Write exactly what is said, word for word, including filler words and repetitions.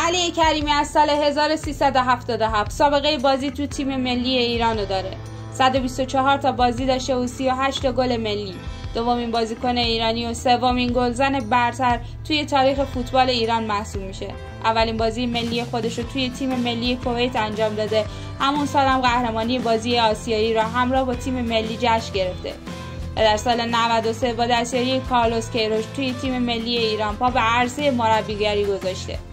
علی کریمی از سال هزار و سیصد و هفتاد و هفت سابقه بازی تو تیم ملی ایرانو داره. صد و بیست و چهار تا بازی داشته و سی و هشت گل ملی. دومین بازیکن ایرانی و سومین گلزن برتر توی تاریخ فوتبال ایران محسوب میشه. اولین بازی ملی خودش رو توی تیم ملی کویت انجام داده. همون سال هم قهرمانی بازی آسیایی را همراه با تیم ملی جشن گرفته. و در سال نود و سه با دستیاری کارلوس کیروش توی تیم ملی ایران پا به عرصه مربیگری گذاشته.